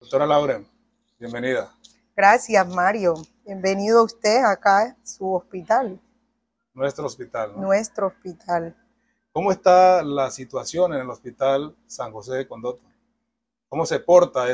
Doctora Lauren, bienvenida. Gracias, Mario. Bienvenido usted acá a su hospital. Nuestro hospital, ¿no? Nuestro hospital. ¿Cómo está la situación en el Hospital San José de Condoto? ¿Cómo se porta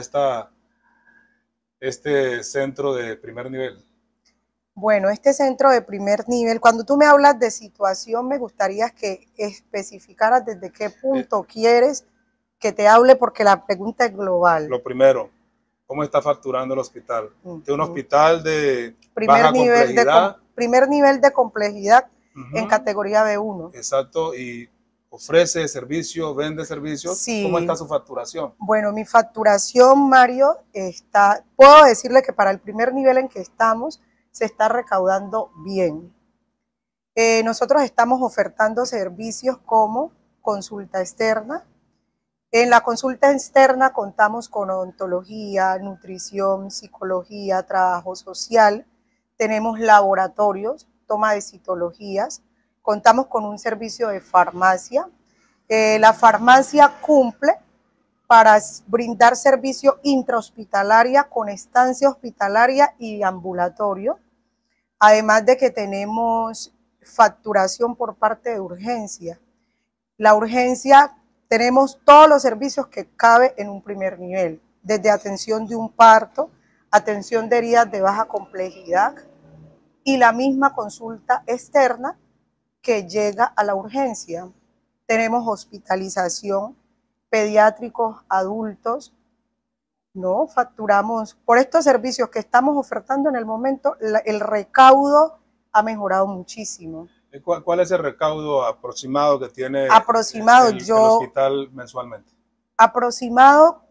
este centro de primer nivel? Bueno, este centro de primer nivel, cuando tú me hablas de situación, me gustaría que especificaras desde qué punto quieres que te hable, porque la pregunta es global. Lo primero, ¿cómo está facturando el hospital? ¿Es un hospital de primer baja nivel complejidad? Primer nivel de complejidad en categoría B1. Exacto, y ofrece servicios, vende servicios. Sí. ¿Cómo está su facturación? Bueno, mi facturación, Mario, puedo decirle que para el primer nivel en que estamos, se está recaudando bien. Nosotros estamos ofertando servicios como consulta externa. En la consulta externa contamos con odontología, nutrición, psicología, trabajo social. Tenemos laboratorios, toma de citologías. Contamos con un servicio de farmacia. La farmacia cumple para brindar servicio intrahospitalaria con estancia hospitalaria y ambulatorio. Además de que tenemos facturación por parte de urgencia. La urgencia, tenemos todos los servicios que cabe en un primer nivel, desde atención de un parto, atención de heridas de baja complejidad y la misma consulta externa que llega a la urgencia. Tenemos hospitalización, pediátricos, adultos, ¿no? Facturamos por estos servicios que estamos ofertando en el momento, el recaudo ha mejorado muchísimo. ¿Cuál es el recaudo aproximado que tiene el hospital mensualmente? Aproximado,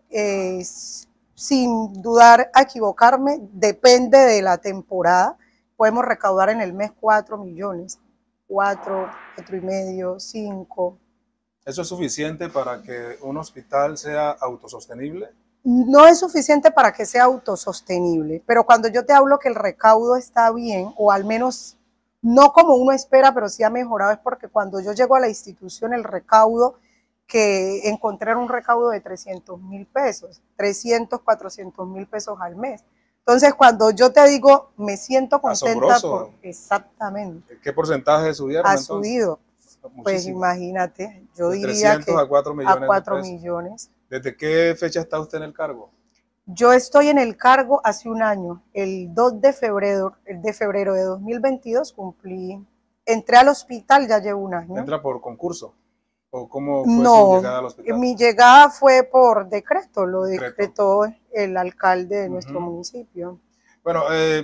sin dudar a equivocarme, depende de la temporada. Podemos recaudar en el mes 4 millones, 4, 4,5, 5. ¿Eso es suficiente para que un hospital sea autosostenible? No es suficiente para que sea autosostenible, pero cuando yo te hablo que el recaudo está bien, o al menos no como uno espera, pero sí ha mejorado, es porque cuando yo llego a la institución, el recaudo que encontré era un recaudo de 300,000 pesos, 300, 400,000 pesos al mes. Entonces, cuando yo te digo, me siento contenta. Asombroso. Exactamente. ¿Qué porcentaje subieron ha entonces? Subido. Muchísimo. Pues imagínate, yo de diría 300 que a 4 millones. A 4 millones. ¿Desde qué fecha está usted en el cargo? Yo estoy en el cargo hace un año, el 2 de febrero, de 2022 cumplí, entré al hospital, ya llevo un año. ¿Entra por concurso? ¿O cómo fue su llegada al hospital? Mi llegada fue por decreto, lo decretó el alcalde de nuestro municipio. Bueno,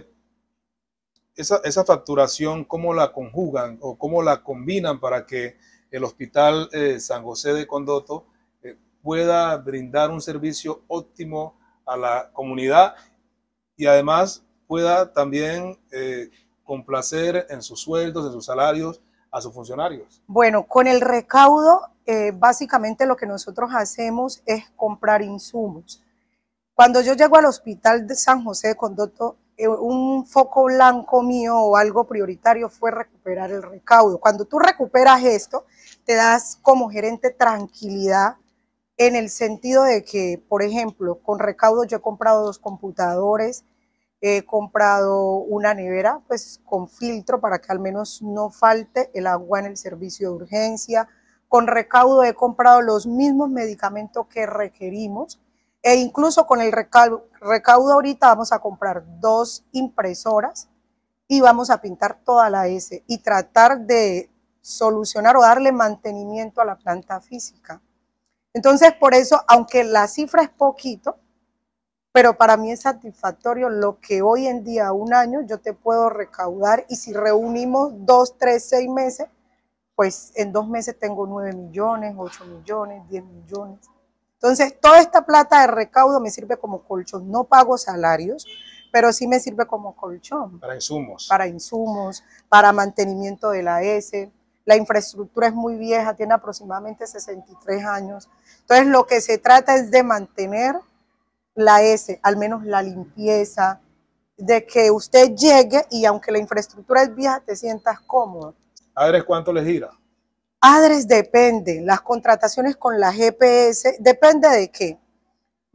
esa facturación, ¿cómo la conjugan o cómo la combinan para que el Hospital San José de Condoto pueda brindar un servicio óptimo a la comunidad y además pueda también complacer en sus sueldos, en sus salarios a sus funcionarios? Bueno, con el recaudo, básicamente lo que nosotros hacemos es comprar insumos. Cuando yo llego al Hospital de San José de Condoto, un foco blanco mío o algo prioritario fue recuperar el recaudo. Cuando tú recuperas esto, te das como gerente tranquilidad en el sentido de que, por ejemplo, con recaudo yo he comprado 2 computadores, he comprado una nevera pues con filtro para que al menos no falte el agua en el servicio de urgencia. Con recaudo he comprado los mismos medicamentos que requerimos e incluso con el recaudo ahorita vamos a comprar 2 impresoras y vamos a pintar toda la S y tratar de solucionar o darle mantenimiento a la planta física. Entonces, por eso, aunque la cifra es poquito, pero para mí es satisfactorio lo que hoy en día, un año, yo te puedo recaudar y si reunimos 2, 3, 6 meses, pues en 2 meses tengo 9 millones, 8 millones, 10 millones. Entonces, toda esta plata de recaudo me sirve como colchón. No pago salarios, pero sí me sirve como colchón. Para insumos. Para insumos, para mantenimiento de la S. La infraestructura es muy vieja, tiene aproximadamente 63 años. Entonces, lo que se trata es de mantener la S, al menos la limpieza, de que usted llegue y aunque la infraestructura es vieja, te sientas cómodo. ¿Adres cuánto le gira? Adres depende, las contrataciones con la GPS, depende de qué.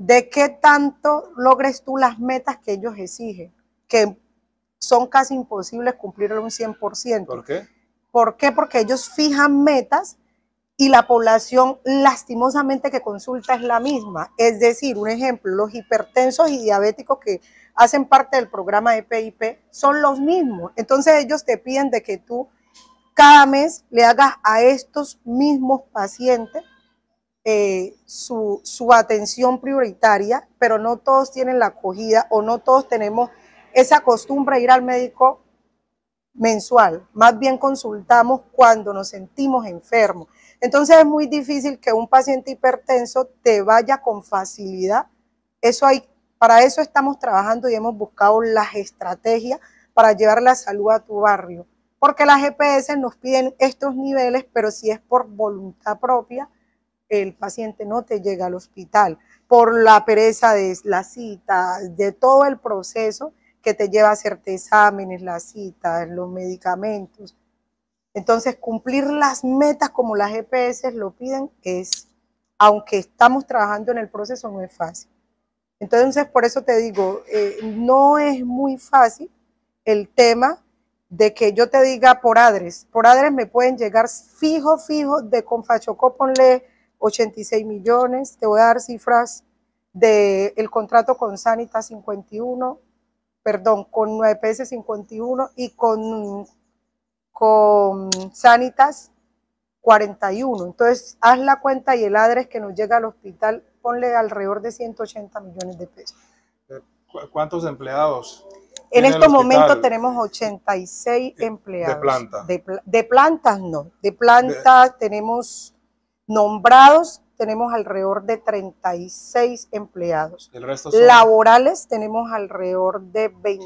de qué tanto logres tú las metas que ellos exigen, que son casi imposibles cumplirlo un 100%. ¿Por qué? ¿Por qué? Porque ellos fijan metas y la población lastimosamente que consulta es la misma. Es decir, un ejemplo, los hipertensos y diabéticos que hacen parte del programa de PIP son los mismos. Entonces ellos te piden de que tú cada mes le hagas a estos mismos pacientes su atención prioritaria, pero no todos tienen la acogida o no todos tenemos esa costumbre de ir al médico mensual. Más bien consultamos cuando nos sentimos enfermos. Entonces es muy difícil que un paciente hipertenso te vaya con facilidad. Para eso estamos trabajando y hemos buscado las estrategias para llevar la salud a tu barrio. Porque las EPS nos piden estos niveles, pero si es por voluntad propia, el paciente no te llega al hospital. Por la pereza de la cita, de todo el proceso que te lleva a hacerte exámenes, las citas, los medicamentos. Entonces, cumplir las metas como las EPS lo piden aunque estamos trabajando en el proceso, no es fácil. Entonces, por eso te digo, no es muy fácil el tema de que yo te diga por ADRES me pueden llegar fijo de Confachocó, ponle 86 millones, te voy a dar cifras del contrato con Sanitas 51, perdón, con 9PS 51 y con Sanitas 41. Entonces, haz la cuenta y el ADRES que nos llega al hospital, ponle alrededor de 180 millones de pesos. ¿Cuántos empleados? En estos momentos tenemos 86 empleados. ¿De planta? De plantas no. De plantas tenemos nombrados, tenemos alrededor de 36 empleados. ¿El resto son? Laborales tenemos alrededor de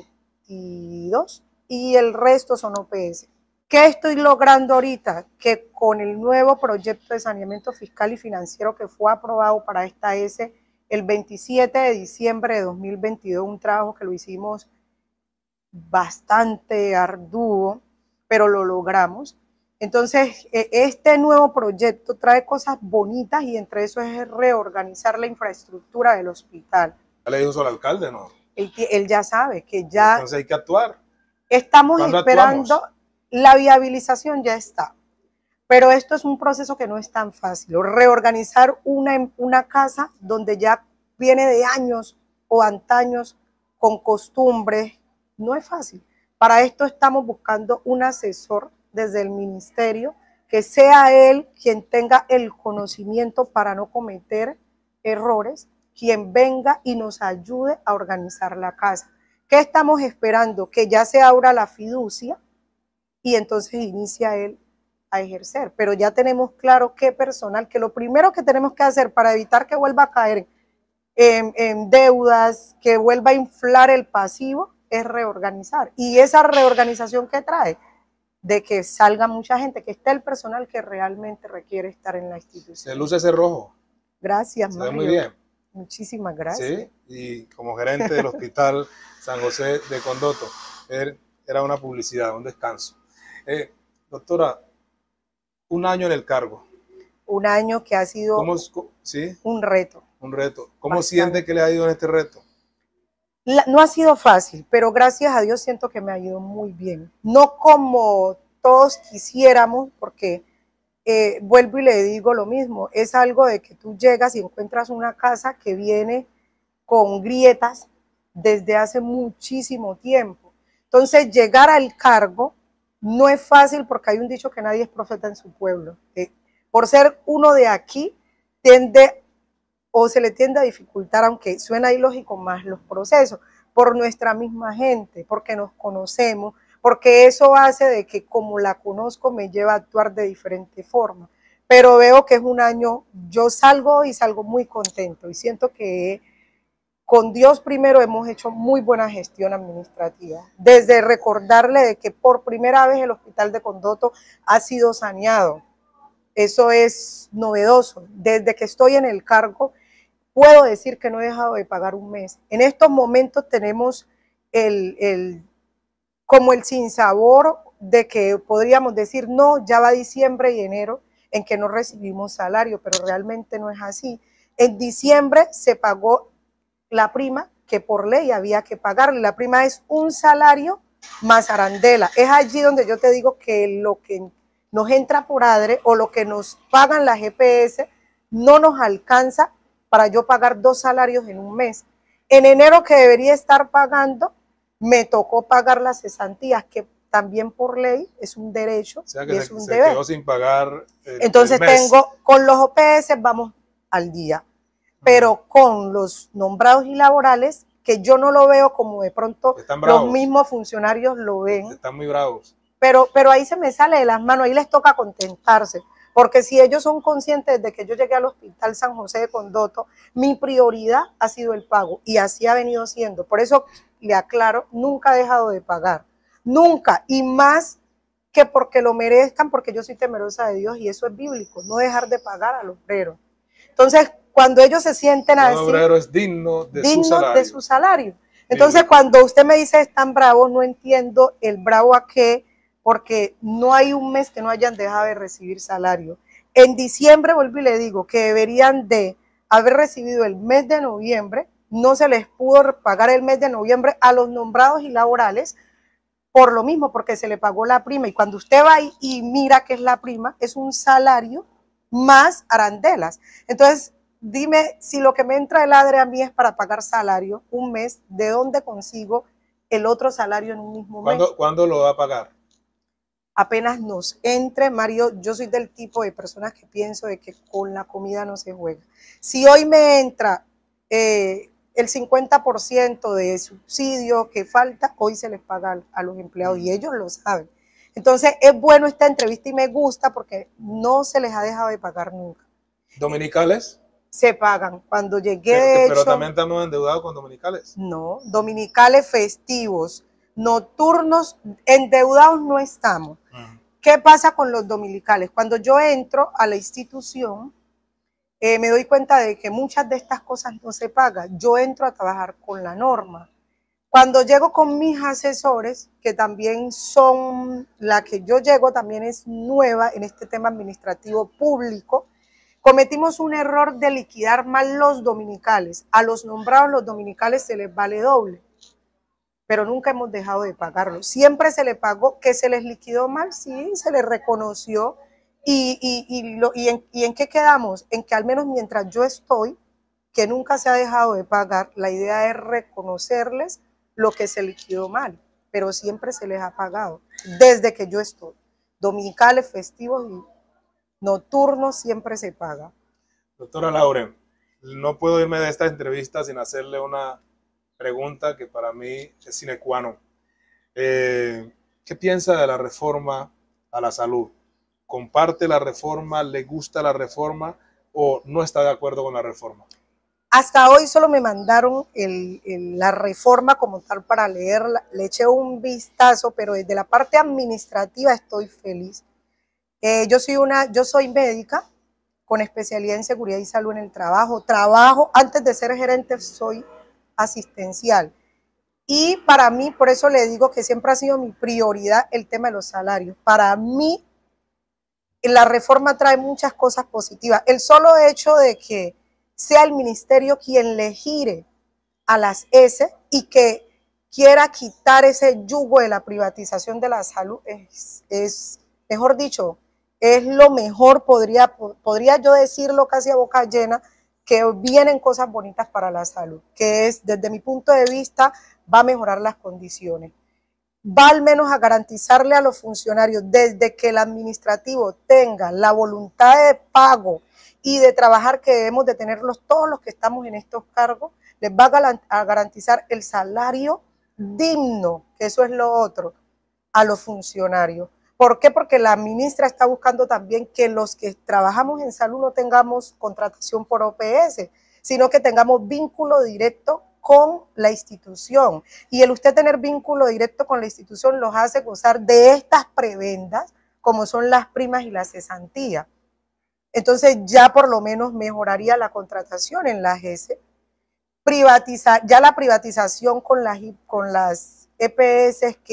22 y el resto son OPS. ¿Qué estoy logrando ahorita? Que con el nuevo proyecto de saneamiento fiscal y financiero que fue aprobado para esta ES el 27 de diciembre de 2022, un trabajo que lo hicimos bastante arduo, pero lo logramos. Entonces, este nuevo proyecto trae cosas bonitas y entre eso es reorganizar la infraestructura del hospital. ¿Ya le dijo eso al alcalde, no? Él ya sabe que ya... Entonces hay que actuar. Estamos esperando, la viabilización ya está, pero esto es un proceso que no es tan fácil. Reorganizar una casa donde ya viene de años o antaños con costumbres, no es fácil. Para esto estamos buscando un asesor desde el ministerio, que sea él quien tenga el conocimiento para no cometer errores, quien venga y nos ayude a organizar la casa. ¿Qué estamos esperando? Que ya se abra la fiducia y entonces inicia él a ejercer. Pero ya tenemos claro qué personal, que lo primero que tenemos que hacer para evitar que vuelva a caer en deudas, que vuelva a inflar el pasivo, es reorganizar. Y esa reorganización que trae, de que salga mucha gente, que esté el personal que realmente requiere estar en la institución. Se luce ese rojo. Gracias, Mario. Se ve muy bien. Muchísimas gracias. Sí, y como gerente del Hospital San José de Condoto, era una publicidad, un descanso. Doctora, un año en el cargo. Un año que ha sido ¿sí? un reto. Un reto. ¿Cómo siente que le ha ido en este reto? No ha sido fácil, pero gracias a Dios siento que me ha ido muy bien. No como todos quisiéramos, porque vuelvo y le digo lo mismo, es algo de que tú llegas y encuentras una casa que viene con grietas desde hace muchísimo tiempo. Entonces, llegar al cargo no es fácil porque hay un dicho que nadie es profeta en su pueblo. Por ser uno de aquí, se le tiende a dificultar, aunque suena ilógico, más los procesos, por nuestra misma gente, porque nos conocemos, porque eso hace de que como la conozco me lleva a actuar de diferente forma. Pero veo que es un año, yo salgo muy contento y siento que con Dios primero hemos hecho muy buena gestión administrativa. Desde recordarle de que por primera vez el Hospital de Condoto ha sido saneado. Eso es novedoso. Desde que estoy en el cargo, puedo decir que no he dejado de pagar un mes. En estos momentos tenemos como el sinsabor de que podríamos decir, no, ya va diciembre y enero en que no recibimos salario, pero realmente no es así. En diciembre se pagó la prima que por ley había que pagarle. La prima es un salario más arandela. Es allí donde yo te digo que lo que nos entra por ADRE o lo que nos pagan las EPS no nos alcanza para yo pagar 2 salarios en un mes. En enero, que debería estar pagando, me tocó pagar las cesantías, que también por ley es un derecho, o sea que y es se, un se deber. quedó sin pagar Entonces el mes. tengo, con los OPS vamos al día, pero con los nombrados y laborales, que yo no lo veo como de pronto los mismos funcionarios lo ven. Están muy bravos. Pero ahí se me sale de las manos, ahí les toca contentarse, porque si ellos son conscientes de que yo llegué al Hospital San José de Condoto, mi prioridad ha sido el pago, y así ha venido siendo. Por eso le aclaro, nunca he dejado de pagar, nunca, y más que porque lo merezcan, porque yo soy temerosa de Dios, y eso es bíblico, no dejar de pagar al obrero. Entonces, cuando ellos se sienten así, el obrero es digno de su salario. Entonces, cuando usted me dice están bravos, no entiendo el bravo a qué, porque no hay un mes que no hayan dejado de recibir salario. En diciembre, vuelvo y le digo, que deberían de haber recibido el mes de noviembre, no se les pudo pagar el mes de noviembre a los nombrados y laborales, por lo mismo, porque se le pagó la prima, y cuando usted va y mira qué es la prima, es un salario más arandelas. Entonces, dime, si lo que me entra el ADRE a mí es para pagar salario un mes, ¿de dónde consigo el otro salario en un mismo mes? ¿Cuándo lo va a pagar? Apenas nos entre, Mario. Yo soy del tipo de personas que pienso de que con la comida no se juega. Si hoy me entra el 50% de subsidio que falta, hoy se les paga a los empleados, y ellos lo saben. Entonces, es bueno esta entrevista y me gusta porque no se les ha dejado de pagar nunca. ¿Dominicales? Se pagan. Cuando llegué, pero también estamos endeudados con dominicales. No, dominicales, festivos, nocturnos, endeudados no estamos. ¿Qué pasa con los dominicales? Cuando yo entro a la institución, me doy cuenta de que muchas de estas cosas no se pagan. Yo entro a trabajar con la norma. Cuando llego con mis asesores, que también son la que yo llego, también es nueva en este tema administrativo público, cometimos un error de liquidar mal los dominicales. A los nombrados los dominicales se les vale doble, pero nunca hemos dejado de pagarlo. Siempre se les pagó. ¿Que se les liquidó mal? Sí, se les reconoció. ¿Y en qué quedamos? En que al menos mientras yo estoy, que nunca se ha dejado de pagar, la idea es reconocerles lo que se liquidó mal, pero siempre se les ha pagado, desde que yo estoy. Dominicales, festivos y nocturnos siempre se paga. Doctora Lauren, no puedo irme de esta entrevista sin hacerle una pregunta que para mí es sine qua non. ¿Qué piensa de la reforma a la salud? ¿Comparte la reforma? ¿Le gusta la reforma? ¿O no está de acuerdo con la reforma? Hasta hoy solo me mandaron la reforma como tal para leerla. Le eché un vistazo, pero desde la parte administrativa estoy feliz. Yo soy médica con especialidad en seguridad y salud en el trabajo. Antes de ser gerente, soy asistencial. Y para mí, por eso le digo que siempre ha sido mi prioridad el tema de los salarios. Para mí, la reforma trae muchas cosas positivas. El solo hecho de que sea el ministerio quien le gire a las S y que quiera quitar ese yugo de la privatización de la salud es mejor dicho, es lo mejor, podría yo decirlo casi a boca llena, que vienen cosas bonitas para la salud, que es, desde mi punto de vista, va a mejorar las condiciones. Va al menos a garantizarle a los funcionarios, desde que el administrativo tenga la voluntad de pago y de trabajar que debemos de tenerlos todos los que estamos en estos cargos, les va a garantizar el salario digno, que eso es lo otro, a los funcionarios. ¿Por qué? Porque la ministra está buscando también que los que trabajamos en salud no tengamos contratación por OPS, sino que tengamos vínculo directo con la institución. Y el usted tener vínculo directo con la institución los hace gozar de estas prebendas, como son las primas y la cesantía. Entonces ya por lo menos mejoraría la contratación en la GESE. Ya la privatización con las EPS que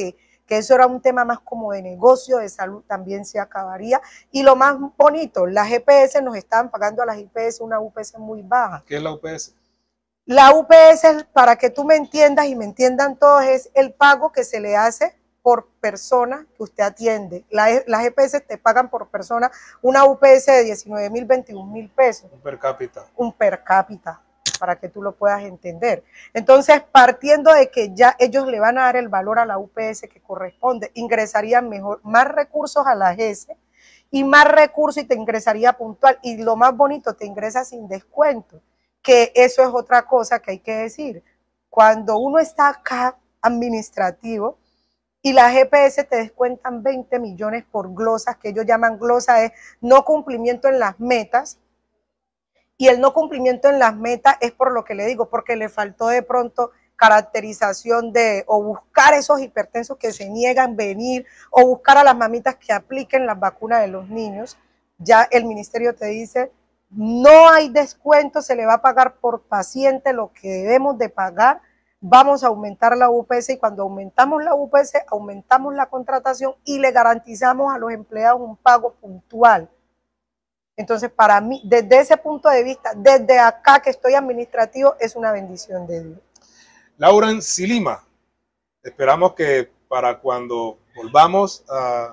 que eso era un tema más como de negocio, de salud, también se acabaría. Y lo más bonito, las EPS nos estaban pagando a las IPS una UPS muy baja. ¿Qué es la UPS? La UPS, para que tú me entiendas y me entiendan todos, es el pago que se le hace por persona que usted atiende. Las EPS te pagan por persona una UPS de 19.000, 21.000 pesos. Un per cápita. Un per cápita, para que tú lo puedas entender. Entonces, partiendo de que ya ellos le van a dar el valor a la UPS que corresponde, ingresarían más recursos a la GES y más recursos y te ingresaría puntual. Y lo más bonito, te ingresa sin descuento, que eso es otra cosa que hay que decir. Cuando uno está acá administrativo, y las EPS te descuentan 20 millones por glosas, que ellos llaman glosa, es no cumplimiento en las metas. Y el no cumplimiento en las metas es por lo que le digo, porque le faltó de pronto caracterización o buscar esos hipertensos que se niegan a venir, o buscar a las mamitas que apliquen las vacunas de los niños. Ya el ministerio te dice, no hay descuento, se le va a pagar por paciente lo que debemos de pagar. Vamos a aumentar la UPS y cuando aumentamos la UPS, aumentamos la contratación y le garantizamos a los empleados un pago puntual. Entonces, para mí, desde ese punto de vista, desde acá que estoy administrativo, es una bendición de Dios. Laura Silima, esperamos que para cuando volvamos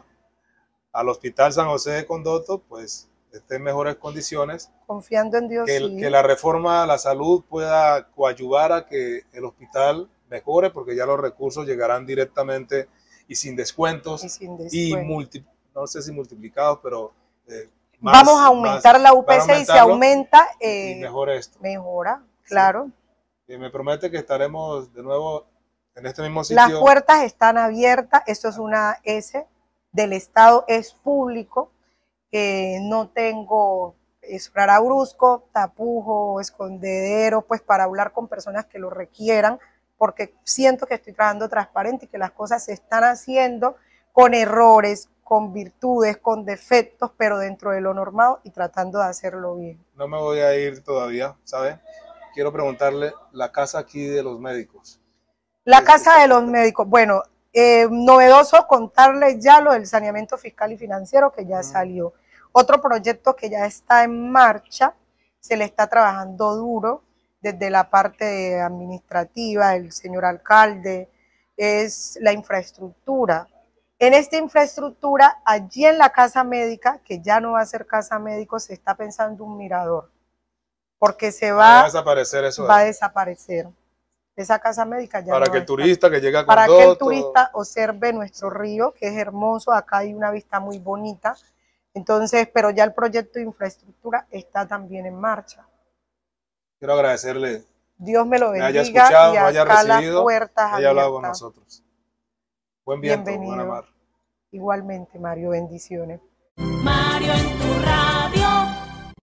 al Hospital San José de Condoto, pues esté en mejores condiciones. Confiando en Dios, que la reforma a la salud pueda coadyuvar a que el hospital mejore, porque ya los recursos llegarán directamente y sin descuentos. No sé si multiplicados, pero vamos a aumentar la UPC y se aumenta. Y mejora esto. Mejora, claro. Sí. Me promete que estaremos de nuevo en este mismo sitio. Las puertas están abiertas. Esto es una S del Estado, es público. No tengo brusco, tapujo, escondedero, pues para hablar con personas que lo requieran, porque siento que estoy trabajando transparente y que las cosas se están haciendo con errores, con virtudes, con defectos, pero dentro de lo normado y tratando de hacerlo bien. No me voy a ir todavía, ¿sabes? Quiero preguntarle la casa aquí de los médicos. La casa de los médicos, bueno, novedoso contarles ya lo del saneamiento fiscal y financiero que ya salió. Otro proyecto que ya está en marcha, se le está trabajando duro desde la parte administrativa, el señor alcalde, es la infraestructura. En esta infraestructura, allí en la casa médica, que ya no va a ser casa médico, se está pensando un mirador, porque va a desaparecer eso. Va a desaparecer. Esa casa médica ya para que el turista que llega a Condoto, para que el turista observe nuestro río, que es hermoso, acá hay una vista muy bonita. Entonces, pero ya el proyecto de infraestructura está también en marcha. Quiero agradecerle. Dios me lo bendiga, haya escuchado, y acá haya recibido, las puertas haya hablado con nosotros. Buen viento, bienvenido. buena mar. Igualmente, Mario, bendiciones. Mario en tu radio.